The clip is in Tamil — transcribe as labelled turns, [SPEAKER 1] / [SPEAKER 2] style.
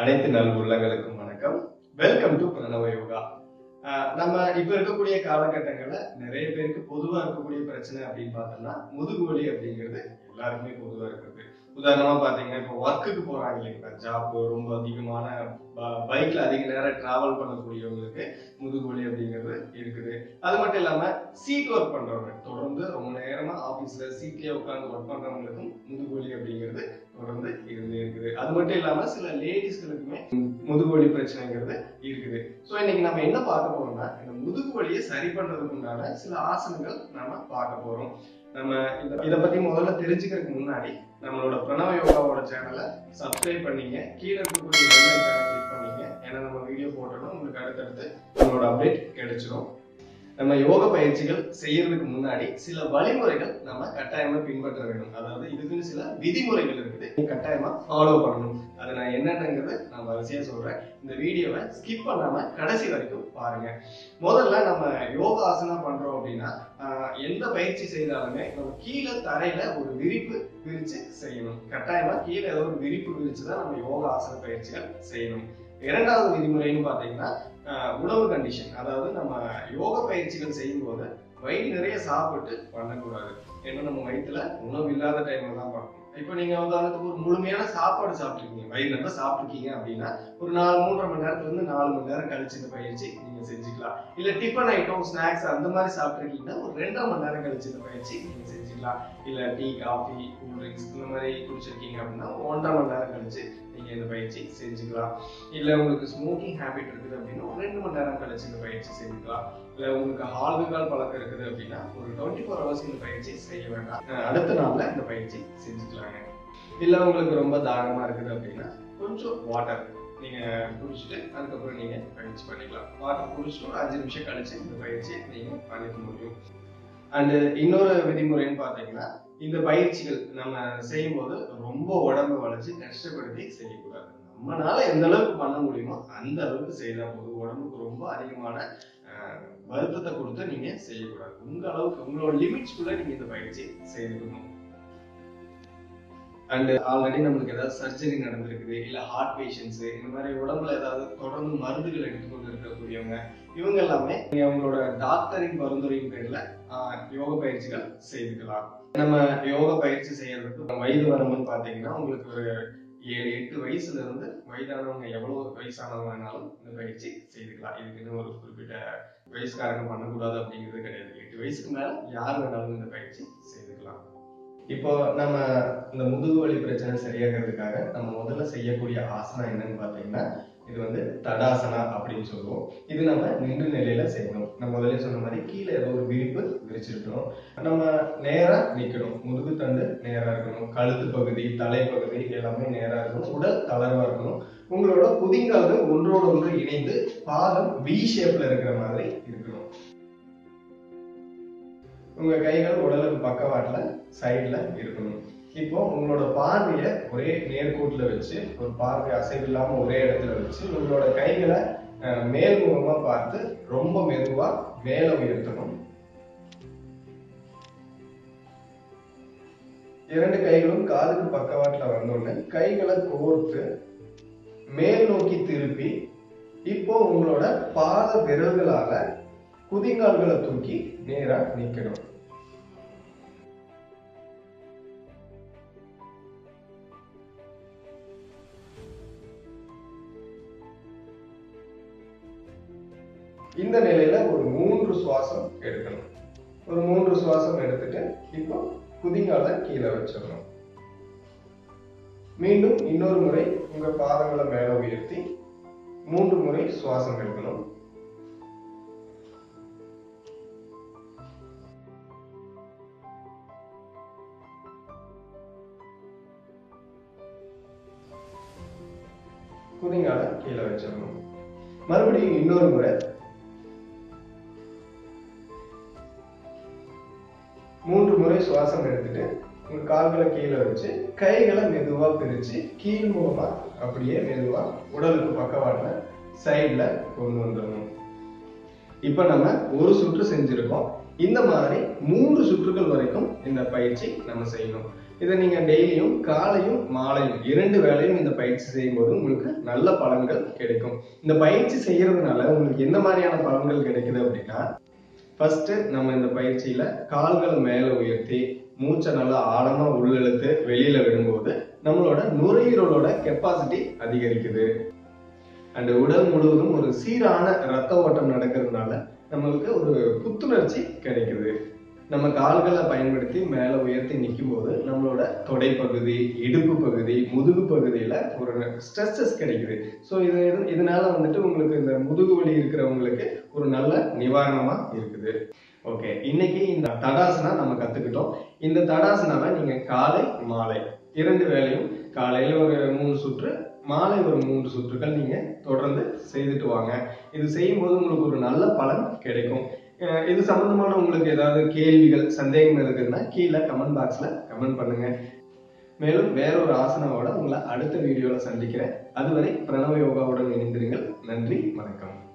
[SPEAKER 1] அனைத்து நல் உள்ளங்களுக்கும் வணக்கம். வெல்கம் டு பிரணவ யோகா. நம்ம இப்ப இருக்கக்கூடிய காலகட்டங்கள்ல நிறைய பேருக்கு பொதுவா இருக்கக்கூடிய பிரச்சனை அப்படின்னு பார்த்தோம்னா முதுகு வலி அப்படிங்கிறது எல்லாருக்குமே பொதுவா இருக்கிறது. உதாரணமா பாத்தீங்கன்னா இப்போ ஒர்க்குக்கு போறாங்க இல்லைங்களா, ஜாப் ரொம்ப அதிகமான பைக்ல அதிக நேரம் டிராவல் பண்ணக்கூடியவங்களுக்கு முதுகு வலி அப்படிங்கிறது இருக்குது. அது மட்டும் இல்லாம சீட் ஒர்க் பண்றவங்க, தொடர்ந்து ரொம்ப நேரமா ஆபீஸ்ல சீட்லயே உட்கார்ந்து ஒர்க் பண்றவங்களுக்கும் முதுகு வலி அப்படிங்கிறது தொடர்ந்து இருந்தே இருக்குது. அது மட்டும் இல்லாம சில லேடிஸ்களுக்குமே முதுகு வலி பிரச்சனைங்கிறது இருக்குது. சோ இன்னைக்கு நம்ம என்ன பார்க்க போறோம்னா, இந்த முதுகு வலியை சரி பண்றதுக்கு உண்டான சில ஆசனங்கள் நாம பார்க்க போறோம். நம்ம இத பத்தி முதல்ல தெரிஞ்சுக்கிறதுக்கு முன்னாடி நம்மளோட பிரணவ யோகாவோட சேனலை சப்ஸ்கிரைப் பண்ணீங்க, கீழே இருக்கக்கூடிய பெல் ஐகானை கிளிக் பண்ணீங்க. ஏன்னா நம்ம வீடியோ போட்டோம்னா உங்களுக்கு அடுத்தடுத்து நம்மளோட அப்டேட் கிடைச்சிடும். நம்ம யோக பயிற்சிகள் செய்யறதுக்கு முன்னாடி சில வழிமுறைகள் நம்ம கட்டாயமா பின்பற்ற வேண்டும். அதாவது இதுக்குன்னு சில விதிமுறைகள் இருக்குது, கட்டாயமா ஃபாலோ பண்ணணும். அதை நான் என்னங்கிறது நான் வரிசையா சொல்றேன். இந்த வீடியோவை ஸ்கிப் பண்ணாம கடைசி வரைக்கும் பாருங்க. முதல்ல நம்ம யோகாசனா பண்றோம் அப்படின்னா எந்த பயிற்சி செய்தாலுமே நம்ம கீழே தரையில ஒரு விரிப்பு விரிச்சு செய்யணும். கட்டாயமா கீழே ஏதோ ஒரு விரிப்பு விரிச்சுதான் நம்ம யோகாசன பயிற்சிகள் செய்யணும். இரண்டாவது விதிமுறைன்னு பாத்தீங்கன்னா உணவு கண்டிஷன். அதாவது நம்ம யோக பயிற்சிகள் செய்யும் போது வயிறு நிறைய சாப்பிட்டு பண்ணக்கூடாது. ஏன்னா நம்ம வயிற்றுல உணவு இல்லாத டைம்ல தான் பண்ணணும். இப்ப நீங்க உதாரணத்துக்கு ஒரு முழுமையான சாப்பாடு சாப்பிட்டுருக்கீங்க, வயிறு நல்லா சாப்பிட்டுருக்கீங்க அப்படின்னா ஒரு 3.5 மணி நேரத்துல இருந்து 4 மணி நேரம் கழிச்சு இந்த பயிற்சி நீங்க செஞ்சுக்கலாம். இல்ல டிஃபன் ஐட்டம், ஸ்நாக்ஸ் அந்த மாதிரி சாப்பிட்டுருக்கீங்கன்னா ஒரு 2.5 மணி நேரம் கழிச்சு இந்த பயிற்சி நீங்க செஞ்சுக்கலாம். இல்ல டீ, காஃபி, கூல் ட்ரிங்க்ஸ் இந்த மாதிரி குடிச்சிருக்கீங்க அப்படின்னா 1.5 மணி நேரம் கழிச்சு நீங்க இந்த பயிற்சி செஞ்சுக்கலாம். இல்ல உங்களுக்கு ஸ்மோக்கிங் ஹேபிட் இருக்குது அப்படின்னா 2 மணி நேரம் கழிச்சு இந்த பயிற்சி செஞ்சுக்கலாம். இல்ல உங்களுக்கு ஆல்கஹால் பழக்கம் இருக்குது அப்படின்னா ஒரு 24 ஹவர்ஸ் இந்த பயிற்சி செய்ய வேண்டாம், அடுத்த நாள்ல இந்த பயிற்சி செஞ்சுக்கலாங்க. இல்ல உங்களுக்கு ரொம்ப தாகமா இருக்குது அப்படின்னா கொஞ்சம் வாட்டர் நீங்க குடிச்சிட்டு அதுக்கப்புறம் நீங்க பயிற்சி பண்ணிக்கலாம். வாட்டர் குடிச்சிட்டு ஒரு 5 நிமிஷம் கழிச்சு இந்த பயிற்சியை நீங்க பண்ணிக்க முடியும். அண்ட் இன்னொரு விதிமுறைன்னு பாத்தீங்கன்னா, இந்த பயிற்சிகள் நம்ம செய்யும் போது ரொம்ப உடம்பு வளைச்சு கஷ்டப்படுத்தி செய்யக்கூடாது. நம்மளால எந்த அளவுக்கு பண்ண முடியுமோ அந்த அளவுக்கு செய்தா போதும். உடம்புக்கு ரொம்ப அதிகமான வருத்தத்தை கொடுத்து நீங்க செய்யக்கூடாது. உங்க அளவுக்கு உங்களோட லிமிட்ஸ்குள்ள நீங்க இந்த பயிற்சி செய்துக்கணும். அண்ட் ஆல்ரெடி நம்மளுக்கு ஏதாவது சர்ஜரி நடந்திருக்குது, இல்ல ஹார்ட் பேஷண்ட்ஸ், இந்த மாதிரி உடம்புல ஏதாவது தொடர்ந்து மருந்துகள் எடுத்துக்கொண்டு இருக்கக்கூடியவங்க, இவங்க எல்லாமே உங்களோட டாக்டரின் பரிந்துரையின் பேர்ல யோக பயிற்சிகள் செய்துக்கலாம். நம்ம யோக பயிற்சி செய்யறதுக்கு வயது வரம்புன்னு பாத்தீங்கன்னா உங்களுக்கு ஒரு 7-8 வயசுல இருந்து வயதானவங்க எவ்வளவு வயசானவங்க வேணாலும் இந்த பயிற்சி செய்துக்கலாம். இதுக்குன்னு ஒரு குறிப்பிட்ட வயசுக்காரங்க பண்ணக்கூடாது அப்படிங்கிறது கிடையாது. 8 வயசுக்கு மேல யார் வேணாலும் இந்த பயிற்சி செய்துக்கலாம். இப்போ நம்ம இந்த முதுகு வலி பிரச்சனை சரியாகிறதுக்காக நம்ம முதல்ல செய்யக்கூடிய ஆசனம் என்னன்னு பாத்தீங்கன்னா, இது தடாசனா அப்படின்னு சொல்லுவோம். இது நம்ம நின்று நிலையில செய்யணும். நம்ம முதல்ல சொன்ன மாதிரி கீழே ஏதோ ஒரு விரிப்பு விரிச்சிருக்கணும். நம்ம நேரா நிக்கணும், முதுகு தண்டு நேரா இருக்கணும், கழுத்து பகுதி, தலைப்பகுதி எல்லாமே நேரா இருக்கணும், உடல் தளர்வா இருக்கணும். உங்களோட குதிங்கால்கள் ஒன்றோடு ஒன்று இணைந்து பாதம் வி ஷேப்ல இருக்கிற மாதிரி இருக்கணும். உங்க கைகள் உடலுக்கு பக்கவாட்டுல சைட்ல இருக்கணும். இப்போ உங்களோட பார்வைய ஒரே நேர்கோட்டுல வச்சு, ஒரு பார்வை அசைவில்லாம ஒரே இடத்துல வச்சு உங்களோட கைகளை மேல்முகமா பார்த்து ரொம்ப மெதுவா மேல உயர்த்தணும். 2 கைகளும் காதுக்கு பக்கவாட்டுல வந்தோடனே கைகளை கோர்த்து மேல் நோக்கி திருப்பி இப்போ உங்களோட பாத விரல்களால குதிங்கால்களை தூக்கி நேரா நிக்கணும். இந்த நிலையில ஒரு 3 சுவாசம் எடுக்கணும். ஒரு 3 சுவாசம் எடுத்துட்டு இப்போ குதிங்கால கீழே வச்சிடணும். மீண்டும் இன்னொரு முறை உங்க பாதங்களை மேல உயர்த்தி 3 முறை சுவாசம் எடுக்கணும். குதிங்கால கீழே வச்சிடணும். மறுபடியும் இன்னொரு முறை 3 முறை சுவாசம் எடுத்துட்டு உங்க கால்களை கீழே வச்சு கைகளை மெதுவா பிரிச்சு கீழ்முகமா அப்படியே மெதுவா உடலுக்கு பக்கவாட்டுல சைட்ல கொண்டு வந்துடணும். இப்ப நம்ம ஒரு சுற்று செஞ்சிருக்கோம். இந்த மாதிரி 3 சுற்றுகள் வரைக்கும் இந்த பயிற்சி நம்ம செய்யணும். இதை நீங்க டெய்லியும் காலையும் மாலையும் 2 வேளையும் இந்த பயிற்சி செய்யும்போது உங்களுக்கு நல்ல பலன்கள் கிடைக்கும். இந்த பயிற்சி செய்யறதுனால உங்களுக்கு எந்த மாதிரியான பலன்கள் கிடைக்குது அப்படின்னா, ஃபர்ஸ்ட் நம்ம இந்த பயிற்சியில கால்களை மேல உயர்த்தி மூச்சை நல்லா ஆழமா உள்ளிழுத்து வெளியில விடும்போது நம்மளோட நுரையீரலோட கெப்பாசிட்டி அதிகரிக்குது. அண்ட் உடல் முழுவதும் ஒரு சீரான ரத்த ஓட்டம் நடக்கிறதுனால நம்மளுக்கு ஒரு புத்துணர்ச்சி கிடைக்குது. நம்ம கால்களை பயன்படுத்தி மேல உயர்த்தி நிற்கும் போது நம்மளோட தொடை பகுதி, இடுப்பு பகுதி, முதுகு பகுதியில ஒரு ஸ்ட்ரெஸ்ஸஸ் கிடைக்குது. ஸோ இதனால வந்துட்டு உங்களுக்கு இந்த முதுகு வலி இருக்கிறவங்களுக்கு ஒரு நல்ல நிவாரணமா இருக்குது. ஓகே, இன்னைக்கு இந்த தடாசனா நம்ம கத்துக்கிட்டோம். இந்த தடாசனாவை நீங்க காலை மாலை 2 வேளையும் காலையில ஒரு 3 சுற்று, மாலை ஒரு 3 சுற்றுகள் நீங்க தொடர்ந்து செய்துட்டு வாங்க. இது செய்யும் போது உங்களுக்கு ஒரு நல்ல பலன் கிடைக்கும். இது சம்பந்தமான உங்களுக்கு ஏதாவது கேள்விகள், சந்தேகங்கள் இருக்குன்னா கீழே கமெண்ட் பாக்ஸ்ல கமெண்ட் பண்ணுங்க. மேலும் வேற ஒரு ஆசனாவோட உங்களை அடுத்த வீடியோல சந்திக்கிறேன். அதுவரை பிரணவ யோகாவுடன் இணைந்திருங்கள். நன்றி, வணக்கம்.